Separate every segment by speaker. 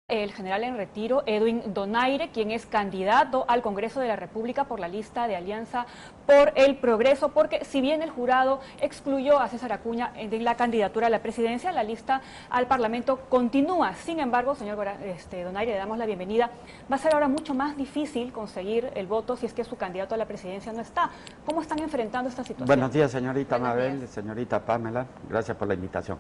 Speaker 1: El general en retiro, Edwin Donaire, quien es candidato al Congreso de la República por la lista de Alianza por el Progreso, porque si bien el jurado excluyó a César Acuña de la candidatura a la presidencia, la lista al Parlamento continúa. Sin embargo, señor Donaire, le damos la bienvenida. Va a ser ahora mucho más difícil conseguir el voto si es que su candidato a la presidencia no está. ¿Cómo están enfrentando esta situación?
Speaker 2: Buenos días, señorita Mabel, señorita Pamela. Gracias por la invitación.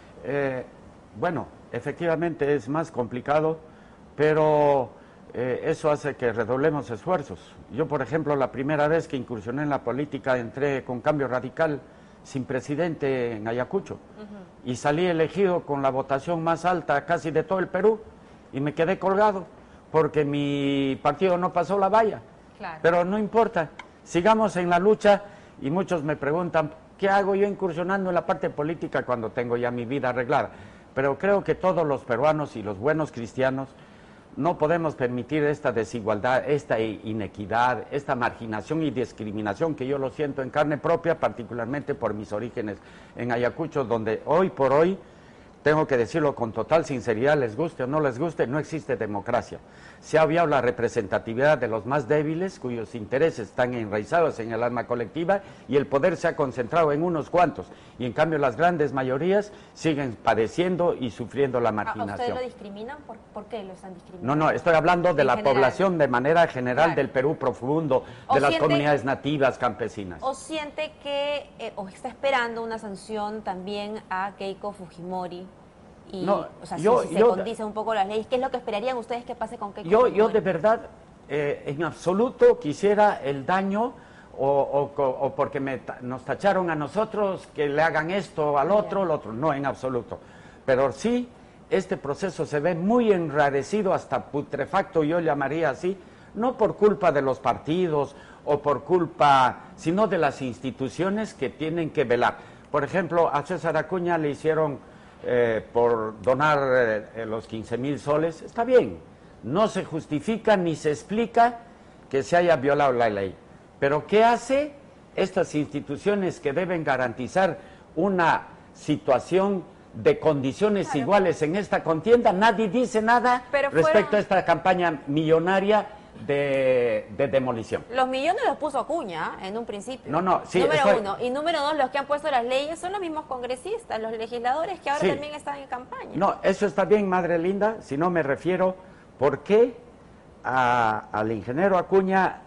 Speaker 2: Bueno, efectivamente es más complicado, pero eso hace que redoblemos esfuerzos. Yo, por ejemplo, la primera vez que incursioné en la política entré con Cambio Radical sin presidente en Ayacucho y salí elegido con la votación más alta casi de todo el Perú y me quedé colgado porque mi partido no pasó la valla. Claro. Pero no importa, sigamos en la lucha y muchos me preguntan, ¿qué hago yo incursionando en la parte política cuando tengo ya mi vida arreglada? Pero creo que todos los peruanos y los buenos cristianos no podemos permitir esta desigualdad, esta inequidad, esta marginación y discriminación que yo lo siento en carne propia, particularmente por mis orígenes en Ayacucho, donde hoy por hoy, tengo que decirlo con total sinceridad, les guste o no les guste, no existe democracia. Se ha obviado la representatividad de los más débiles, cuyos intereses están enraizados en el alma colectiva, y el poder se ha concentrado en unos cuantos. Y en cambio las grandes mayorías siguen padeciendo y sufriendo la marginación.
Speaker 3: ¿A ustedes lo discriminan? ¿Por qué lo están discriminando?
Speaker 2: No, estoy hablando de la población de manera general, claro, del Perú profundo, de las comunidades nativas, campesinas.
Speaker 3: ¿O siente que, o está esperando una sanción también a Keiko Fujimori? Y,
Speaker 2: no,
Speaker 3: o sea, si se condice un poco las leyes, ¿qué es lo que esperarían ustedes que pase con Keiko Fujimori?
Speaker 2: Yo de verdad, en absoluto quisiera el daño o porque nos tacharon a nosotros que le hagan esto al otro, lo otro, no, en absoluto. Pero sí, este proceso se ve muy enrarecido, hasta putrefacto, yo llamaría así, no por culpa de los partidos o por culpa, sino de las instituciones que tienen que velar. Por ejemplo, a César Acuña le hicieron por donar los 15,000 soles, está bien, no se justifica ni se explica que se haya violado la ley, pero ¿qué hace estas instituciones que deben garantizar una situación de condiciones iguales en esta contienda? Nadie dice nada respecto a esta campaña millonaria de demolición.
Speaker 3: Los millones los puso Acuña en un principio.
Speaker 2: Sí,
Speaker 3: número uno. Y número dos, los que han puesto las leyes son los mismos congresistas, los legisladores que ahora también están en campaña.
Speaker 2: No, eso está bien, madre linda, si no me refiero, ¿por qué al ingeniero Acuña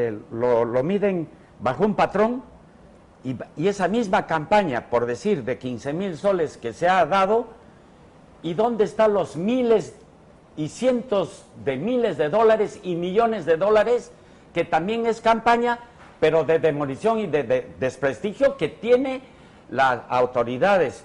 Speaker 2: lo miden bajo un patrón y esa misma campaña, por decir, de 15,000 soles que se ha dado, y dónde están los miles y cientos de miles de dólares y millones de dólares, que también es campaña, pero de demolición y de desprestigio, que tiene las autoridades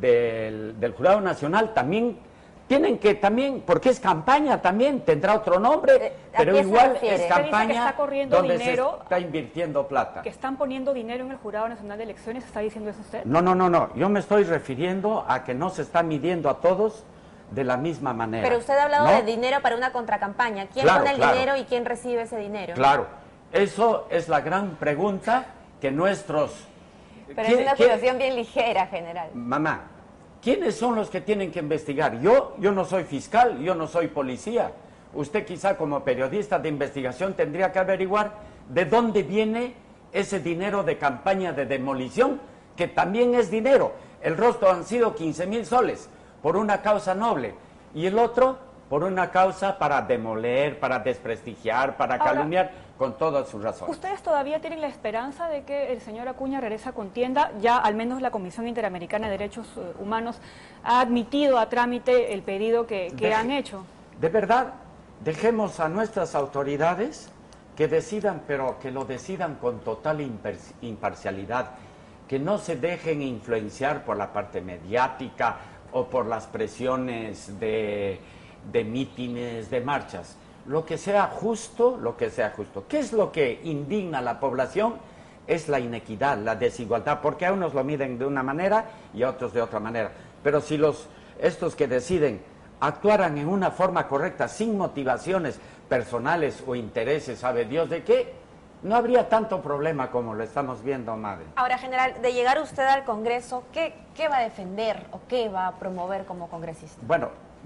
Speaker 2: del Jurado Nacional? También tienen que, porque es campaña también, tendrá otro nombre, pero igual es campaña donde se está invirtiendo plata.
Speaker 1: ¿Que están poniendo dinero en el Jurado Nacional de Elecciones? ¿Está diciendo eso usted?
Speaker 2: No, yo me estoy refiriendo a que no se está midiendo a todos de la misma manera.
Speaker 3: Pero usted ha hablado de dinero para una contracampaña. ¿Quién pone el dinero y quién recibe ese dinero?
Speaker 2: Claro, eso es la gran pregunta que nuestros...
Speaker 3: Pero es una situación bien ligera, general.
Speaker 2: Mamá, ¿quiénes son los que tienen que investigar? Yo no soy fiscal, yo no soy policía. Usted quizá como periodista de investigación tendría que averiguar de dónde viene ese dinero de campaña de demolición, que también es dinero. El rostro han sido 15,000 soles. Por una causa noble, y el otro por una causa para demoler, para desprestigiar, para calumniar, con todas sus razones.
Speaker 1: ¿Ustedes todavía tienen la esperanza de que el señor Acuña regrese a contienda? Ya al menos la Comisión Interamericana de Derechos Humanos ha admitido a trámite el pedido que han hecho.
Speaker 2: De verdad, dejemos a nuestras autoridades que decidan, pero que lo decidan con total imparcialidad, que no se dejen influenciar por la parte mediática o por las presiones de mítines, de marchas. Lo que sea justo, lo que sea justo. ¿Qué es lo que indigna a la población? Es la inequidad, la desigualdad, porque a unos lo miden de una manera y a otros de otra manera. Pero si estos que deciden actuaran en una forma correcta, sin motivaciones personales o intereses, sabe Dios de qué, no habría tanto problema como lo estamos viendo, madre.
Speaker 3: Ahora, general, de llegar usted al Congreso, ¿qué va a defender o qué va a promover como congresista?
Speaker 2: Bueno, mire,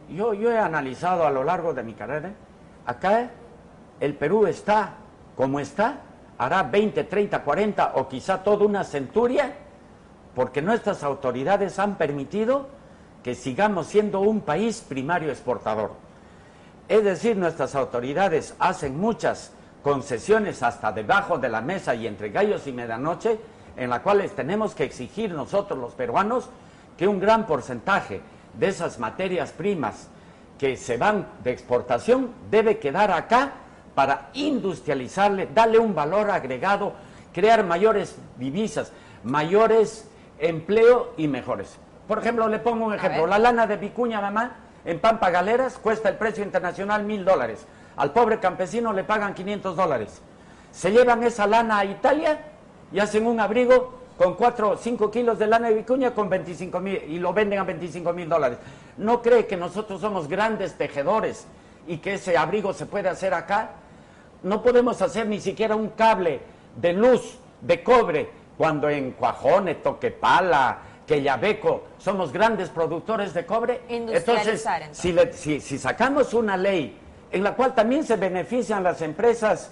Speaker 2: Yo he analizado a lo largo de mi carrera, acá el Perú está como está, hará 20, 30, 40 o quizá toda una centuria, porque nuestras autoridades han permitido que sigamos siendo un país primario exportador. Es decir, nuestras autoridades hacen muchas concesiones hasta debajo de la mesa y entre gallos y medianoche, en las cuales tenemos que exigir nosotros los peruanos que un gran porcentaje de esas materias primas que se van de exportación debe quedar acá para industrializarle, darle un valor agregado, crear mayores divisas, mayores empleo y mejores. Por ejemplo, le pongo un ejemplo, la lana de vicuña, mamá, en Pampa Galeras cuesta el precio internacional $1000, al pobre campesino le pagan $500. Se llevan esa lana a Italia y hacen un abrigo con 4 o 5 kilos de lana de vicuña con 25,000 y lo venden a $25,000. ¿No cree que nosotros somos grandes tejedores y que ese abrigo se puede hacer acá? No podemos hacer ni siquiera un cable de luz de cobre cuando en Cuajone, Toquepala, Quellaveco somos grandes productores de cobre. Entonces, si sacamos una ley en la cual también se benefician las empresas,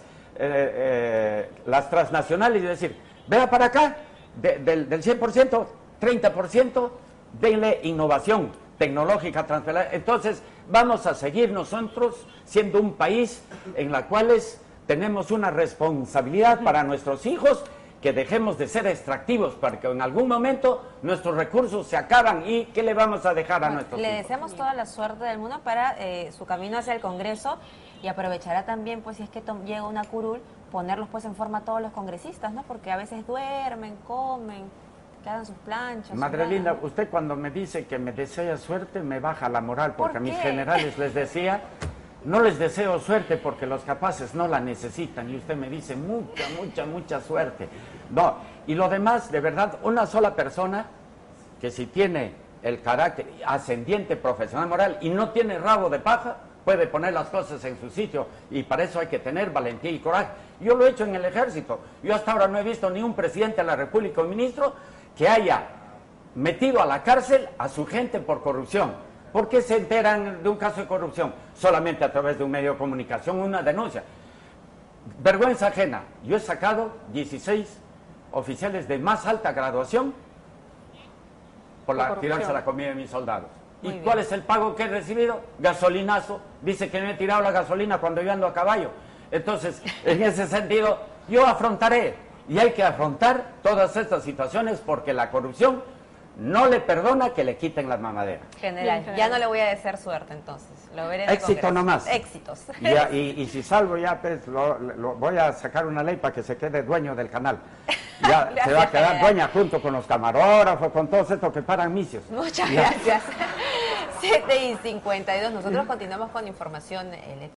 Speaker 2: las transnacionales, y decir, vea para acá, del 100%, 30%, denle innovación tecnológica transversal. Entonces, vamos a seguir nosotros siendo un país en la cual tenemos una responsabilidad para nuestros hijos, que dejemos de ser extractivos, porque en algún momento nuestros recursos se acaban y ¿qué le vamos a dejar a nuestros hijos?
Speaker 3: Le deseamos toda la suerte del mundo para su camino hacia el Congreso, y aprovechará también, pues si es que llega una curul, ponerlos pues en forma a todos los congresistas, ¿no? Porque a veces duermen, comen, quedan sus planchas.
Speaker 2: Madre linda, usted cuando me dice que me desea suerte me baja la moral, porque a mis generales les decía, no les deseo suerte porque los capaces no la necesitan, y usted me dice mucha suerte. No, y lo demás, de verdad, una sola persona que si tiene el carácter ascendiente, profesional, moral y no tiene rabo de paja, puede poner las cosas en su sitio, y para eso hay que tener valentía y coraje. Yo lo he hecho en el ejército. Yo hasta ahora no he visto ni un presidente de la República o ministro que haya metido a la cárcel a su gente por corrupción. ¿Por qué se enteran de un caso de corrupción? Solamente a través de un medio de comunicación, una denuncia. Vergüenza ajena. Yo he sacado 16 oficiales de más alta graduación por tirarse a la comida de mis soldados. ¿Y cuál es el pago que he recibido? Gasolinazo. Dice que me he tirado la gasolina cuando yo ando a caballo. Entonces, en ese sentido, yo afrontaré. Y hay que afrontar todas estas situaciones porque la corrupción no le perdona que le quiten las mamaderas.
Speaker 3: General, ya no le voy a desear suerte entonces. Lo veré en el
Speaker 2: éxito
Speaker 3: Congreso.
Speaker 2: Nomás.
Speaker 3: Éxitos.
Speaker 2: Y si salgo ya, pues, voy a sacar una ley para que se quede dueño del canal. Ya
Speaker 3: Gracias,
Speaker 2: se va a quedar
Speaker 3: general.
Speaker 2: dueña junto con los camarógrafos, con todos estos que paran misios.
Speaker 3: Muchas gracias. 7:52. Nosotros continuamos con información.